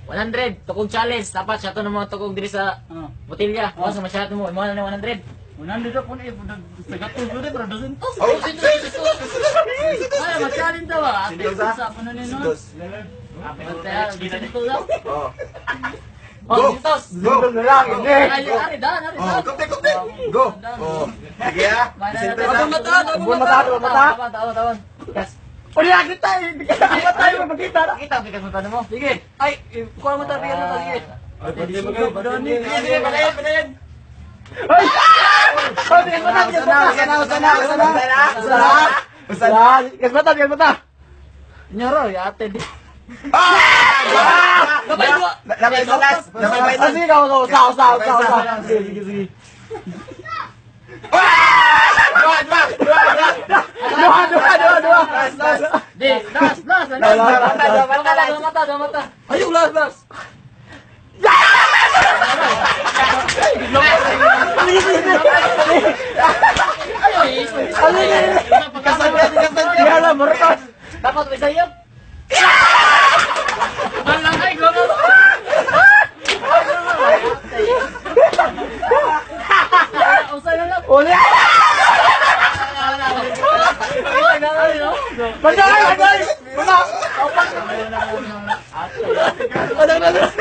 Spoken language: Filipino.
100. Tukog challenge. Dapat siya to ng mga tukog diri sa botilya. O, sa masyado mo. Imo na 100. 100 ako na pagkatulog ko rin, pero 200. Ay, masyalin daw ah. Ate, isa ako na nino. Dito lang. Oh, Sintos. Go! Na lang, hindi! Ari, dan. Kumte! Go! Sige ah! Abang mata. Tawon. Yes. Ulihan kita eh! Hindi ka tayo magkita na! Kita ang bigas mo tanong mo. Sige. Ay, kuha mo tayo, bigas mo tayo. Sige. Padayan. Ay! Oh, bigas mata! Nyoro, ya ate di. Lamay balas! Sige, usaw! Sige. Dua! Di, das. Dua mata. Ayo, las. Dapat may sayop. Malangay, gono. Usay na lang. Uli! Bagay!